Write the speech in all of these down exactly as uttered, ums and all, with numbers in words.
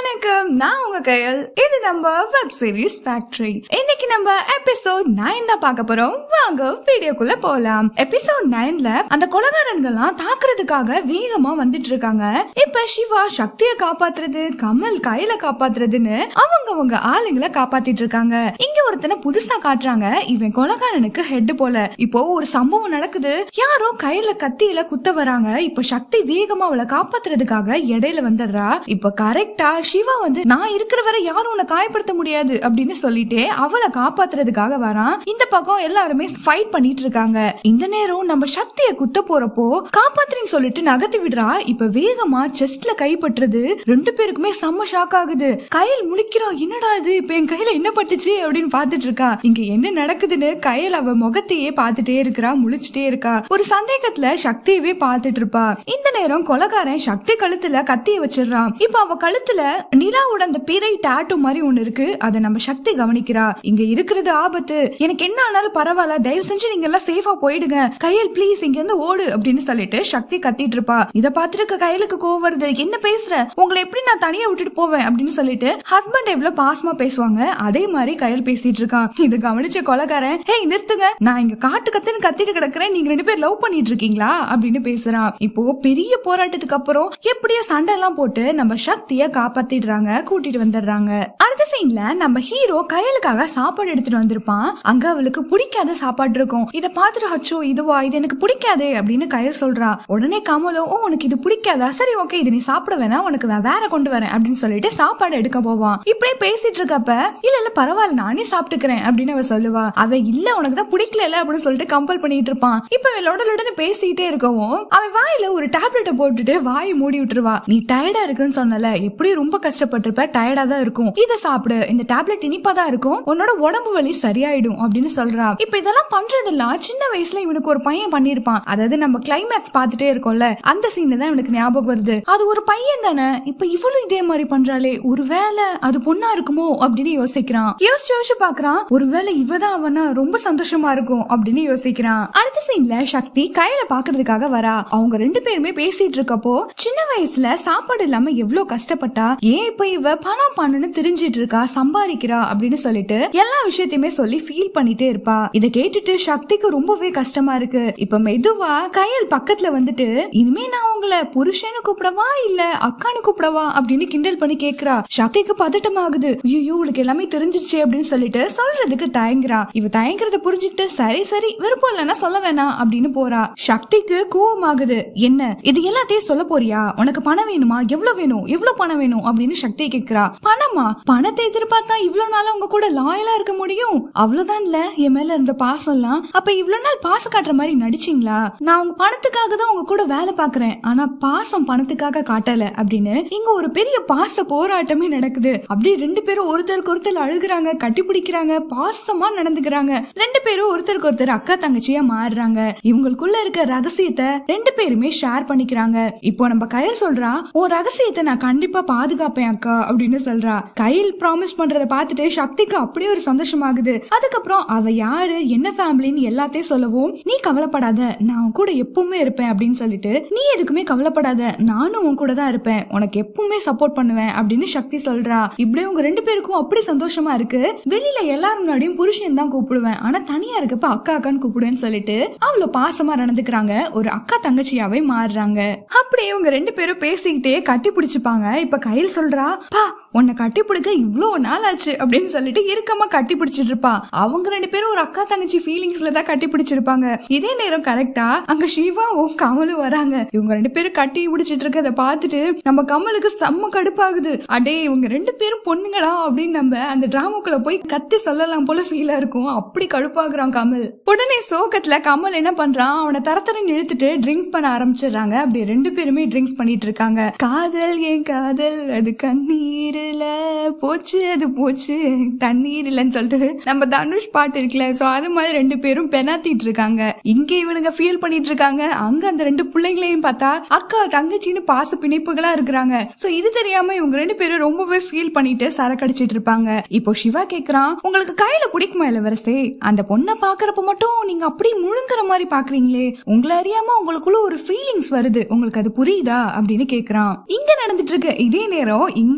வணக்கம், நான் உங்க கையல். இது நம்ம வெப் சீரிஸ் ஃபேக்டரி. இன்னைக்கு நம்ம எபிசோட் நைன் தான் பார்க்க போறோம். வாங்க வீடியோக்குள்ள போலாம். எபிசோட் நைன்ல அந்த கொலைகாரன்கள்லாம் தாக்குறதுக்காக வேகமா வந்துட்டு இருக்காங்க. இப்ப சிவா சக்தியை காப்பாத்துறது, கமல் கையில காப்பாத்துறதுன்னு அவங்க அவங்க ஆளுங்களை காப்பாத்திட்டு இருக்காங்க. இங்க ஒருத்தனை புதுசா காட்டுறாங்க. இவன் கொலைகாரனுக்கு ஹெட் போல. இப்போ ஒரு சம்பவம் நடக்குது. யாரோ கையில கத்தியில குத்த வராங்க. இப்ப சக்தி வேகமா அவளை காப்பாத்துறதுக்காக இடையில வந்துடுறா. இப்ப கரெக்டா சிவா வந்து நான் இருக்கிற வரை யாரும் உன்னை காயப்படுத்த முடியாது அப்படின்னு சொல்லிட்டு அவளை காப்பாத்துறதுக்காக வரான். இந்த பக்கம் எல்லாருமே ஃபைட் பண்ணிட்டு இருக்காங்க. இந்த நேரம் நம்ம சக்தியை குத்த போறப்போ காப்பாத்துறேன்னு சொல்லிட்டு நகர்த்தி விடுறா. இப்ப வேகமா செஸ்ட்ல கைப்பற்றுறது. ரெண்டு பேருக்குமே செம்ம ஷாக் ஆகுது. கையில் முழிக்கிறா, என்னடா இது, இப்ப என் கையில என்ன பட்டுச்சு அப்படின்னு பாத்துட்டு இருக்கா. இங்க என்ன நடக்குதுன்னு கையில் அவ முகத்தையே பாத்துட்டே இருக்கிறா, முழிச்சுட்டே இருக்கா. ஒரு சந்தேகத்துல சக்தியவே பாத்துட்டு இருப்பா. இந்த நேரம் கொலைகாரன் சக்தி கழுத்துல கத்திய வச்சிடறான். இப்ப அவ கழுத்துல நிலாவோட அந்த பிறை டாட்டூ மாதிரி ஒண்ணு இருக்கு. அதை நம்ம சக்தி கவனிக்கிறா. இங்க இருக்கிறது ஆபத்து, எனக்கு என்ன ஆனாலும் பரவாயில்ல, தயவு செஞ்சு நீங்க எல்லாம் சேஃபா போயிடுங்க, கையல் பிளீஸ் இங்க இருந்து ஓடு அப்படின்னு சொல்லிட்டு சக்தி கத்திட்டு இருப்பா. இத பாத்துட்டு கையலுக்கு கோவம் வருது. என்ன பேசுற, உங்களை எப்படி நான் தனியா விட்டுட்டு போவேன் அப்படின்னு சொல்லிட்டு ஹஸ்பண்ட் எவ்வளவு பாசமா பேசுவாங்க அதே மாதிரி கையல் பேசிட்டு இருக்கான். இது கவனிச்ச கொலைகாரன், ஹே நிறுத்துங்க, நான் இங்க காட்டு கத்துன்னு கத்திட்டு கிடக்குறேன், நீங்க ரெண்டு பேர் லவ் பண்ணிட்டு இருக்கீங்களா அப்படின்னு பேசுறான். இப்போ பெரிய போராட்டத்துக்கு அப்புறம் எப்படியோ சண்டை எல்லாம் போட்டு நம்ம சக்திய காப்பாத்திடுறாங்க, கூட்டிட்டு வந்துடுறாங்க. அடுத்த சீன்ல நம்ம ஹீரோ கையலுக்காக சாப்பாடு எடுத்துட்டு வந்திருப்பான். அங்க அவளுக்கு பிடிக்காத சாப்பாடு இருக்கும். இத பாத்துட்டு அச்சோ இதுவா, இது எனக்கு பிடிக்காதே அப்படின்னு கையல் சொல்றா. உடனே கமலோ, ஓ உனக்கு இது பிடிக்காதா, சரி ஓகே இது நீ சாப்பிட வேணா, உனக்கு வேற கொண்டு வரேன் அப்படின்னு சொல்லிட்டு சாப்பாடு எடுக்க போவான். இப்படியே பேசிட்டு இருக்கப்ப இல்ல இல்ல பரவாயில்ல நானே சாப்பிட்டுக்கிறேன் அப்படின்னு அவ சொல்லுவா. அவ இல்ல உனக்கு தான் பிடிக்கல அப்படின்னு சொல்லிட்டு கம்பல் பண்ணிட்டு இருப்பான். இப்ப லொடலொடன்னு பேசிட்டே இருக்கவும் அவன் வாயில ஒரு டேப்லெட்டை போட்டுட்டு வாயை மூடி விட்டுருவா. நீ டயர்டா இருக்குன்னு சொன்னல, எப்படி ரொம்ப கஷ்டப்பட்டிருப்ப, டயர்டா தான் இருக்கும், இத சாப்பிடு, இந்த டேப்லெட் இனிப்பாதான் இருக்கும், உன்னோட உடம்பு வலி சரியாயிடும் அப்படின்னு சொல்றா. இப்ப இதெல்லாம் பண்றதெல்லாம் சின்ன வயசுல இவனுக்கு ஒரு பையன் பண்ணிருப்பான். அதாவது நம்ம கிளைமேக்ஸ் பாத்துட்டே இருக்கோம்ல, அந்த சீன் தான் இவனுக்கு ஞாபகம் வருது. அது ஒரு பையன் தானே, இப்ப இவளும் இதே மாதிரி பண்றாளே, ஒருவேளை அது பொண்ணா இருக்குமோ அப்படின்னு யோசிக்கிறான். யோசிச்சு யோசிச்சு பாக்குறான், ஒருவேளை இவதான் அவனா, ரொம்ப சந்தோஷமா இருக்கும் அப்படின்னு யோசிக்கிறான். அடுத்த சீன்ல சக்தி கையில பாக்குறதுக்காக வரா. அவங்க ரெண்டு பேருமே பேசிட்டு இருக்கப்போ சின்ன வயசுல சாப்பாடு இல்லாம எவ்வளவு கஷ்டப்பட்டா, ஏன் இப்ப இவ பணம் பண்ணுன்னு தெரிஞ்சிட்டு இருக்கா, சம்பாதிக்கிறா அப்படின்னு சொல்லிட்டு எல்லா விஷயத்தையுமே சொல்லி ஃபீல் பண்ணிட்டே இருப்பா. இத கேட்டுட்டு சக்திக்கு ரொம்பவே கஷ்டமா இருக்கு. இப்ப மெதுவா கையல் பக்கத்துல வந்துட்டு, இனிமே நான் உங்களை புருஷன்னு கூப்பிடவா இல்ல அக்கானு கூப்பிடவா அப்படின்னு கிண்டல் பண்ணி கேக்குறா. சக்திக்கு பதட்டம் ஆகுது. ஐயோ இவளுக்கு எல்லாமே தெரிஞ்சிருச்சு அப்படின்னு சொல்லிட்டு சொல்றதுக்கு தயங்குறா. இவ தயங்குறத புரிஞ்சுக்கிட்டு சரி சரி விருப்பம் இல்லைன்னா சொல்ல வேணாம் அப்படின்னு போறா. சக்திக்கு கோவம் ஆகுது. என்ன இது எல்லாத்தையும் சொல்ல போறியா, உனக்கு பணம் வேணுமா, எவ்வளவு வேணும், எவ்வளவு பணம் வேணும் அப்படின்னு சக்தி கேக்குறா. பணமா, பணத்தை எதிர்பார்த்தா இவ்வளவு நாள் உங்க கூட லாயலா இருக்க முடியும், அவ்வளவுதான் இல்ல என் மேல இருந்த பாசம் எல்லாம், அப்ப இவ்வளவு நாள் பாசம் காட்டுற மாதிரி நடிச்சீங்களா, நான் உங்க பணத்துக்காக தான் உங்க கூட வேலை பாக்குறேன், ஆனா பாசம் பணத்துக்காக காட்டல அப்படின்னு இங்க ஒரு பெரிய பாச போராட்டமே நடக்குது. அப்படி ரெண்டு பேரும் ஒருத்தருக்கு ஒருத்தர் அழுகுறாங்க, கட்டி பிடிக்கிறாங்க, பாசமா நடந்துக்கிறாங்க. ரெண்டு பேரும் ஒருத்தருக்கு ஒருத்தர் அக்கா தங்கச்சியா மாறுறாங்க. இவங்களுக்குள்ள இருக்க ரகசியத்தை ரெண்டு பேருமே ஷேர் பண்ணிக்கிறாங்க. இப்போ நம்ம கையில் சொல்றா, ஓ ரகசியத்தை நான் கண்டிப்பா பாதுகாப்பேன் அக்கா அப்படின்னு சொல்றா. கையில் ப்ராமிஸ் பண்றத பாத்துட்டு சக்திக்கு அப்படியே ஒரு சந்தோஷமாகுது. அதுக்கப்புறம் அவ யாரு என்ன ஃபேமிலின்னு எல்லாத்தையும் சொல்லவும், நீ கவலைப்படாத நான் உன் கூட எப்பவுமே இருப்பேன் அப்படின்னு சொல்லிட்டு, நீ எதுக்குமே கவலைப்படாத நானும் உன் கூட தான் இருப்பேன், உனக்கு எப்பவுமே சப்போர்ட் பண்ணுவேன் அப்படின்னு சக்தி சொல்றா. இப்படியே உங்க ரெண்டு பேருக்கும் அப்படி சந்தோஷமா இருக்கு. வெளியில எல்லாரும் முன்னாடியும் புருஷன் தான் கூப்பிடுவேன், ஆனா தனியா இருக்கப்ப அக்கா அக்கான்னு கூப்பிடுவேன்னு சொல்லிட்டு அவ்வளவு பாசமா நடந்துக்கிறாங்க. ஒரு அக்கா தங்கச்சியாவே மாறுறாங்க. அப்படியே உங்க ரெண்டு பேரும் பேசிக்கிட்டே கட்டி பிடிச்சுப்பாங்க. இப்ப கையில் சொல்றா, பா உன்னை கட்டி பிடிக்க இவ்வளவு நாள் ஆச்சு அப்படின்னு சொல்லிட்டு இறுக்கமா கட்டி பிடிச்சிட்டு இருப்பா. அவங்க ரெண்டு பேரும் ஒரு அக்கா தங்கச்சி ஃபீலிங்ஸ்ல தான் கட்டி பிடிச்சிருப்பாங்க. இதே நேரம் கரெக்டா அங்க சிவாவும் கமலும் வராங்க. இவங்க ரெண்டு பேரும் கட்டி பிடிச்சிட்டு இருக்கத பாத்துட்டு நம்ம கமலுக்கு செம்ம கடுப்பாகுது. அடே இவங்க ரெண்டு பேரும் பொண்ணுங்களா அப்படின்னு நம்ம அந்த டிராமாக்குள்ள போய் கத்தி சொல்லலாம் போல ஃபீலா இருக்கும். அப்படி கடுப்பாகுறான் கமல். உடனே சோகத்துல கமல் என்ன பண்றான், அவனை தரத்தரன்னு இழுத்துட்டு ட்ரிங்க்ஸ் பண்ண ஆரம்பிச்சிடுறாங்க. அப்படி ரெண்டு பேருமே ட்ரிங்க்ஸ் பண்ணிட்டு இருக்காங்க. காதல் ஏன் காதல் அது கண்ணீர் போச்சு, அது போச்சு தண்ணீர் இல்லன்னு சொல்லிட்டு நம்ம தனுஷ் பாட்டு இருக்குல்ல, சோ அது மாதிரி ரெண்டு பேரும் பெனாத்திட்டு இருக்காங்க. இங்க இவனுங்க ஃபீல் பண்ணிட்டு இருக்காங்க. அங்க அந்த ரெண்டு பிள்ளைங்களையும் பார்த்தா அக்கா தங்கச்சின்னு பாச பிணைப்புகளா இருக்கிறாங்க. சோ இது தெரியாம இவங்க ரெண்டு பேரும் ரொம்பவே ஃபீல் பண்ணிட்டு சரக்கடிச்சிட்டு இருப்பாங்க. இப்போ சிவா கேக்குறான், உங்களுக்கு கையில பிடிக்குமா இளவரசே, அந்த பொண்ணை பாக்குறப்ப மட்டும் நீங்க அப்படி முழுங்குற மாதிரி பாக்குறீங்களே, உங்களை அறியாம உங்களுக்குள்ள ஒரு ஃபீலிங்ஸ் வருது, உங்களுக்கு அது புரியுதா அப்படின்னு கேக்குறான். இங்க நடந்துட்டு இருக்கு. இதே நேரம் இங்க சக்தி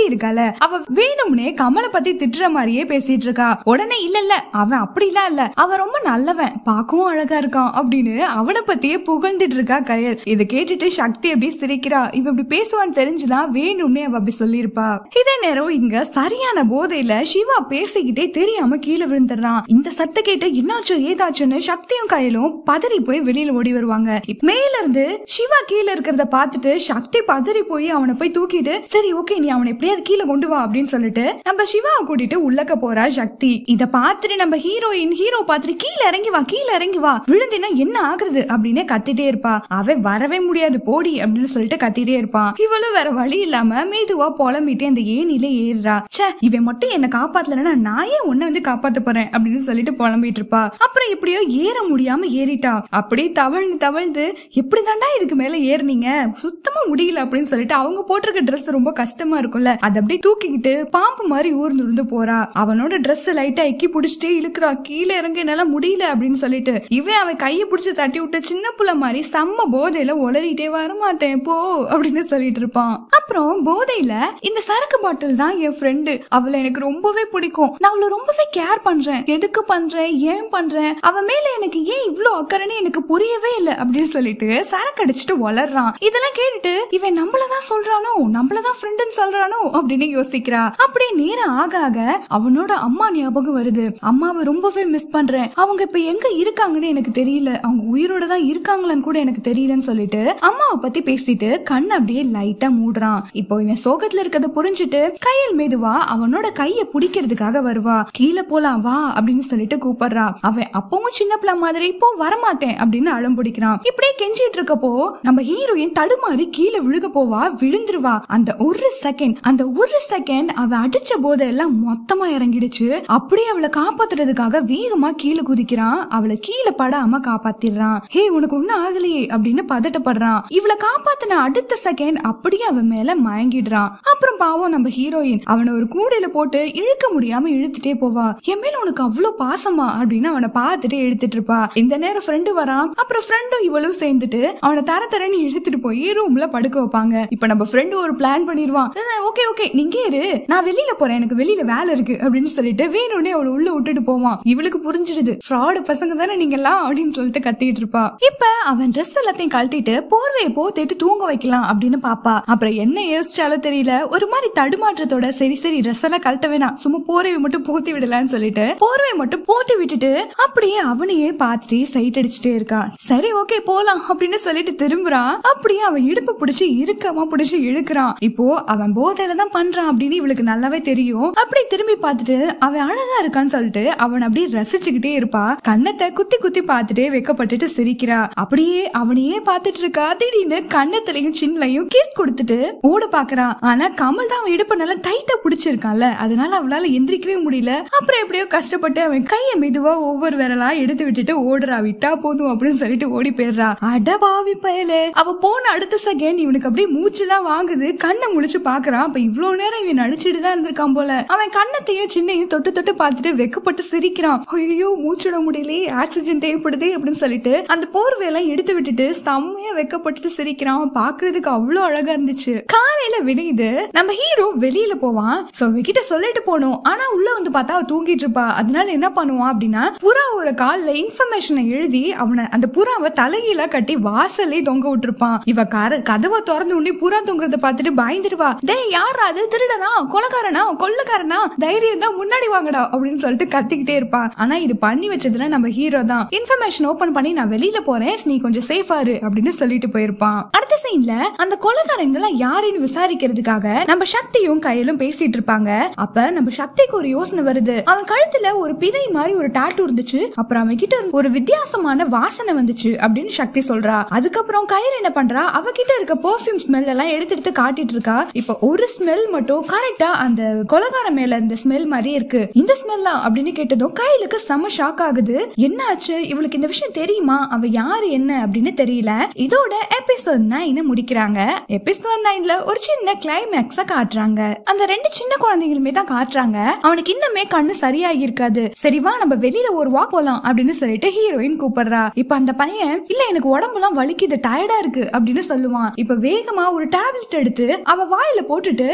இருக்கால, அவ வேணும்னே கமலை பத்தி திட்டுற மாதிரியே பேசிட்டு இருக்கா. உடனே இல்ல இல்ல அவன் அப்படிலாம் இல்ல, அவன் ரொம்ப நல்லவன், பாக்கவும் அழகா இருக்கான் அப்படின்னு அவனை பத்தியே புகழ்ந்துட்டு இருக்கா கயல். இதை கேட்டுட்டு சக்தி அப்படி சிரிக்கிறா. இவ இப்படி பேசுவான்னு தெரிஞ்சுதான் வேணும்னே அவ அப்படி சொல்லிருப்பா. இதே நேரம் இங்க சரியான போதையில சிவா பேசிக்கிட்டே தெரியாம கீழே விழுந்துடுறான். இந்த சத்த கேட்டு என்னாச்சோ ஏதாச்சுன்னு சக்தியும் கயலும் பதறி போய் வெளியில ஓடி வருவாங்க. மேல இருந்து சிவா கீழே இருக்கிறத பாத்துட்டு சக்தி பதறி போய் அவனை போய் தூக்கிட்டு சரி ஓகே நீ அவனை எப்படியாவது கீழே கொண்டு வா அப்படின்னு சொல்லிட்டு நம்ம சிவாவை கூட்டிட்டு உள்ளக்க போறா சக்தி. இத பாத்துட்டு நம்ம ஹீரோயின் ஹீரோ பாத்துட்டு கீழே இறங்கி வா கீழே இறங்கி வா, விழுந்தினா என்ன ஆகுறது அப்படின்னு கத்திட்டே இருப்பா. அவன் வரவே முடியாது போடி அப்படின்னு சொல்லிட்டு கத்திட்டே இருப்பான். இவளும் வேற வழி இல்லாம மெதுவா புலம்பிட்டு அந்த ஏனில ஏறுறா. சே இவன் மட்டும் என்ன காப்பாத்தலன்னா நான் ஏன் உன்னை வந்து காப்பாத்த போறேன் அப்படின்னு சொல்லிட்டு புலம்பிட்டு இருப்பா. அப்புறம் எப்படியோ ஏற முடியாம ஏறிட்டா. அப்படியே தவழ்ந்து தவழ்ந்து எப்படி தாண்டா இதுக்கு மேல ஏறினீங்க, சுத்தமா முடியல அப்படின்னு சொல்லிட்டு அவங்க போட்டிருக்க ட்ரெஸ் ரொம்ப கஷ்டமா இருக்கும்ல, அதை அப்படியே தூக்கிக்கிட்டு பாம்பு மாதிரி ஊர்ந்து உருந்து போறா. அவனோட ட்ரெஸ் லைட்டா எக்கி புடிச்சிட்டே இழுக்கிறா. கீழே இறங்க என்னால முடியல அப்படின்னு சொல்லிட்டு இவன் அவன் கையை பிடிச்சு தட்டி விட்டு சின்ன புள்ள மாதிரி செம்ம போதையில உளறிட்டே வரமாட்டேன் போ அப்படின்னு சொல்லிட்டு இருப்பான். அப்புறம் போதையில இந்த சரக்கு பாட்டில் தான் என் ஃப்ரெண்டு, அவளை எனக்கு ரொம்பவே பிடிக்கும், நான் அவளை ரொம்பவே கேர் பண்றேன், எதுக்கு பண்றேன் ஏன் பண்றேன், அவ மேல எனக்கு ஏன் இவ்வளவு அக்கறைன்னு எனக்கு புரியவே இல்லை அப்படின்னு சொல்லிட்டு சரக்கு அடிச்சுட்டு வளர்றான். இதெல்லாம் கேட்டுட்டு இவன் நம்மளதான் சொல்றானோ நம்மளதான் ஃப்ரெண்டுன்னு சொல்றானோ அப்படின்னு யோசிக்கிறா. அப்படியே நேரம் ஆக ஆக அவனோட அம்மா ஞாபகம் வருது. அம்மாவை ரொம்பவே மிஸ் பண்றேன், அவங்க இப்ப எங்க இருக்காங்கன்னு எனக்கு தெரியல, அவங்க உயிரோட தான் இருக்காங்களான்னு கூட எனக்கு தெரியலன்னு சொல்லிட்டு அம்மாவை பத்தி பேசிட்டு கண் அப்படியே லைட்டா மூடுறான். இப்போ இவன் சோகத்துல இருக்கிறத புரிஞ்சுட்டு கையில் மெதுவா அவனோட கைய பிடிக்கிறதுக்காக வருவா. கீழே போலாம் வா அப்படின்னு சொல்லிட்டு கூப்பிடுறா. அவன் அப்பவும் சின்ன பிள்ளை மாதிரி இப்போ வரமாட்டேன் அப்படின்னு அடம் பிடிக்கிறான். இப்படியே கெஞ்சிட்டு இருக்கப்போ நம்ம ஹீரோயின் தடுமாறி கீழே விழுக போவா, விழுந்துருவா. அந்த ஒரு செகண்ட் அந்த ஒரு செகண்ட் அவ அடிச்ச போத எல்லாம் மொத்தமா இறங்கிடுச்சு. அப்படியே அவளை காப்பாத்துறதுக்காக வேகமா கீழே குதிக்கிறான். அவளை கீழே படாம காப்பாத்திடுறான். ஹே உனக்கு ஒன்னும் ஆகலையே அப்படின்னு பதட்டப்படுறான். இவளை காப்பாத்தின அடுத்த செகண்ட் அப்படியே அவன் மேல மயங்கிடுறான். அப்புறம் பாவம் நம்ம ஹீரோயின் அவனை ஒரு கூடையில போட்டு இழுக்க முடியாம இழுத்துட்டே போவா. என் மேல உனக்கு அவ்வளவு பாசமா அப்படின்னு அவனை பார்த்துட்டு இழுத்துட்டு இருப்பா. இந்த நேரம் ஃப்ரெண்டு வரான். அப்புறம் ஃப்ரெண்டும் இவளும் சேர்ந்துட்டு அவனை தர தரன்னு இழுத்துட்டு போய் ரூம்ல படுக்க வைப்பாங்க. இப்ப நம்ம ஃப்ரெண்டு ஒரு பிளான் பண்ணிடுவான். ஓகே ஓகே நீங்க இரு, நான் வெளியில போறேன், எனக்கு வெளியில வேலை இருக்கு அப்படின்னு சொல்லிட்டு வேணும்னே அவளை உள்ள விட்டுட்டு போவான். இவளுக்கு புரிஞ்சிடுது ஃப்ராடு பசங்க தானே நீங்க எல்லாம் அப்படின்னு சொல்லிட்டு கத்திட்டு இருப்பா. இப்ப அவன் ட்ரெஸ் எல்லாத்தையும் கழட்டிட்டு போர்வையை போத்திட்டு தூங்க வைக்கலாம் அப்படின்னு பாப்பா. அப்புறம் என்ன யோசிச்சாலும் தெரியல, ஒரு மாதிரி தடுமாற்றத்தோட சரி சரி ட்ரெஸ் எல்லாம் கழட்ட வேணாம், சும்மா போர்வையை மட்டும் போத்தி விடலான்னு சொல்லிட்டு போர்வையை மட்டும் போத்தி விட்டுட்டு அப்படியே அவனையே பார்த்துட்டு சைட் அடிச்சுட்டே இருக்கா. சரி ஓகே போலாம் அப்படின்னு சொல்லிட்டு திரும்புறான். அப்படியே அவன் இடுப்பு பிடிச்சு இறுக்கமா பிடிச்சு இழுக்கிறான். இப்போ அவன் போதையில தான் பண்றான் அப்படின்னு இவளுக்கு நல்லாவே தெரியும். அப்படி திரும்பி பார்த்துட்டு அவன் அழகா இருக்கான்னு சொல்லிட்டு அவன் அப்படியே ரசிச்சுக்கிட்டே இருப்பா. கண்ணத்தை குத்தி குத்தி பார்த்துட்டே வெக்கப்பட்டுட்டு சிரிக்கிறா. அப்படியே அவனையே பார்த்துட்டு இருக்கா. திடீர்னு கண்ணத்திலையும் சின்னலையும் கிஸ் கொடுத்துட்டு ஓட பாக்குறா. ஆனா கமல் தான் அவன் இடுப்பு நல்லா டைட்டா பிடிச்சிருக்கான்ல, அதனால அவளால எந்திரிக்கவே முடியல. அப்புறம் எப்படியோ கஷ்டப்பட்டு அவன் கையை மெதுவா ஒவ்வொரு விரலா எடுத்து விட்டுட்டு ஓடுறா. விட்டா போதும் அப்படின்னு சொல்லிட்டு ஓடி போயிடுறா. அட பாவி பயலே, அவ போன அடுத்த செகண்ட் இவனுக்கு அப்படியே மூச்சுலாம் வாங்குது. கண்ணை முழிச்சு பாக்குறான். அப்ப இவ்வளவு நேரம் இவன் நடிச்சுட்டு தான் இருந்திருக்கான் போல. அவன் கண்ணத்தையும் சின்னையும் தொட்டு தொட்டு பார்த்துட்டு வெக்கப்பட்டு சிரிக்கிறான். ஐயோ மூச்சுட முடியலையே, ஆக்சிஜன் தேவைப்படுது அப்படின்னு சொல்லிட்டு அந்த போர்வையெல்லாம் எடுத்து விட்டுட்டு செம்மையா வெக்கப்பட்டுட்டு சிரிக்கிறான். பாக்குறதுக்கு அவ்வளவு அழகா இருந்துச்சு. காலையில விடியுது. நம்ம ஹீரோ வெளியில போவான். சோ கிட்ட சொல்லிட்டு போனோம். ஆனா உள்ள வந்து பார்த்தா அவ தூங்கிட்டு இருப்பா. அதனால என்ன பண்ணுவான் அப்படின்னா புறாவோட கால்ல இன்ஃபர்மேஷனை எழுதி அவனை அந்த புறாவை தலைகீழ கட்டி வாசல்லே தொங்க விட்டுருப்பான். இவ கதவை திறந்து உடனே புறா தொங்குறத பார்த்துட்டு பயந்துருவா. டேய் யாரா அது, திருடனா கொலைக்காரனா கொள்ளைக்காரனா, தைரியம் தான் முன்னாடி வாங்கடா அப்படின்னு சொல்லிட்டு கத்திக்கிட்டே இருப்பா. ஆனா இது பண்ணி வச்சதுல நம்ம ஹீரோ தான். இன்ஃபர்மேஷன் ஓபன் பண்ணி நான் வெளியில போறேன், நீ கொஞ்சம் சேஃபா இரு அப்படின்னு சொல்லிட்டு போயிருப்பான். அடுத்த சீன்ல அந்த கொலைக்காரங்க எல்லாம் யாருன்னு விசாரிக்கிறதுக்காக நம்ம சக்தியும் கையிலும் பேசிட்டு இருப்பாங்க. அப்ப நம்ம சக்திக்கு ஒரு யோசனை வருது. அவன் கழுத்துல ஒரு பிறை மாதிரி ஒரு டாட்டூ இருந்துச்சு. அப்புறம் அவன் கிட்ட ஒரு வித்தியாசமான வாசனை வந்துச்சு அப்படின்னு சக்தி சொல்றா. அதுக்கப்புறம் கையில் என்ன பண்றா, அவகிட்ட இருக்க பெர்ஃபியூம் ஸ்மெல் எல்லாம் எடுத்து எடுத்து காட்டிட்டு இருக்கா. இப்ப ஒரு ஸ்மெல் மட்டும் கரெக்டா அந்த கொலைகார மேல இந்த ஸ்மெல் மாதிரி இருக்கு. இந்த ஸ்மெல்லா அப்படின்னு கேட்டதும் கையிலுக்கு செம ஷாக் ஆகுது. என்ன ஆச்சு, இவளுக்கு இந்த விஷயம் தெரியுமா, அவ யாரு என்ன அப்படின்னு தெரியல. இதோட எபிசோட் நைன் முடிக்கிறாங்க. எபிசோட் நைன்ல ஒரு சின்ன கிளைமேக்ஸ காட்டுறாங்க. அந்த ரெண்டு சின்ன குழந்தைகளுமே தான் காட்டுறாங்க. அவனுக்கு இன்னுமே கண்ணு சரியாகி இருக்காது. சரிவா நம்ம வெளியில ஒரு வாக் போலாம் அப்படின்னு சொல்லிட்டு ஹீரோயின் கூப்பிடுறா. இப்ப அந்த பையன் இல்ல எனக்கு உடம்புலாம் வலிக்குது டயர்டா இருக்கு அப்படின்னு சொல்லுவான். இப்ப வேகமா ஒரு டேப்லெட் எடுத்து அவ வாயில போட்டுட்டு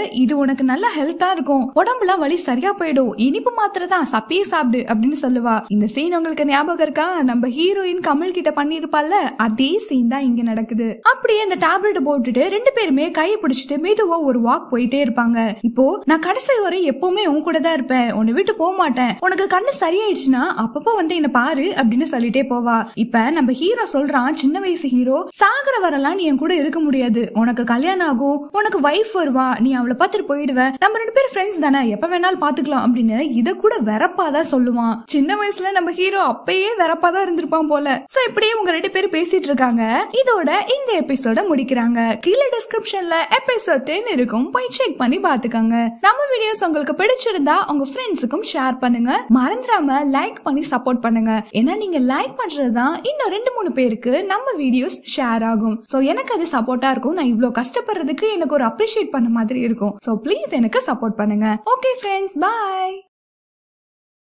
இது உனக்கு நல்ல ஹெல்த்தா இருக்கும், உடம்புல வலி சரியா போயிடும், இனிப்பு மாத்திரை தான், சப்பியே சாப்பிடு அப்படின்னு சொல்லுவா. இந்த சீன் உங்களுக்கு ஞாபகம் இருக்கா? நம்ம ஹீரோயின் கமல் கிட்ட பண்ணிருப்பால, அதே சீன் தான் இங்க நடக்குது. அப்படியே அந்த டேப்லெட் போட்டுட்டு ரெண்டு பேருமே கையை பிடிச்சிட்டு மெதுவா ஒரு வாக் போயிட்டே இருப்பாங்க. இப்போ நான் கடைசி வரை எப்பவுமே உன் கூட தான் இருப்பேன், உன்னை விட்டு போக மாட்டேன், உனக்கு கண்ணு சரியாயிடுச்சுன்னா அப்பப்போ வந்து என்ன பாரு அப்படின்னு சொல்லிட்டே போவா. இப்ப நம்ம ஹீரோ சொல்றான், சின்ன வயசு ஹீரோ, சாகர வரலாம் நீ என் கூட இருக்க முடியாது, உனக்கு கல்யாணம் ஆகும், உனக்கு வைஃப் வருவா, நீ அவளை பார்த்துட்டு போயிடுவ, நம்ம ரெண்டு பேரும் ஃப்ரெண்ட்ஸ் தானே, எப்ப வேணாலும் பாத்துக்கலாம் அப்படின்னு இத கூட வெறப்பாதான் சொல்லுவான். சின்ன வயசுல நம்ம ஹீரோ அப்பயே வெறப்பாதான் இருந்திருப்பான் போல. சோ இப்படியே உங்க ரெண்டு பேரும் பேசிட்டு இருக்காங்க. இதோட இந்த எபிசோட முடிக்கிறாங்க. கீழே டிஸ்கிரிப்ஷன்ல எபிசோட் டென் இருக்கும், போய் செக் பண்ணி பாத்துக்கோங்க. நம்ம வீடியோஸ் உங்களுக்கு பிடிச்சிருந்தா உங்க ஃப்ரெண்ட்ஸுக்கும் ஷேர் பண்ணுங்க, மறந்துடாம லைக் பண்ணி சப்போர்ட் பண்ணுங்க. ஏன்னா நீங்க லைக் பண்றதுதான் இன்னும் ரெண்டு மூணு பேருக்கு நம்ம வீடியோஸ் ஷேர் ஆகும். சோ எனக்கு அது சப்போர்ட்டா இருக்கும், நான் இவ்ளோ கஷ்டப்படுறதுக்கு எனக்கு ஒரு அப்ரிஷியேட் பண்ண மாதிரி இருக்கும். சோ ப்ளீஸ் எனக்கு சப்போர்ட் பண்ணுங்க. Okay friends, by.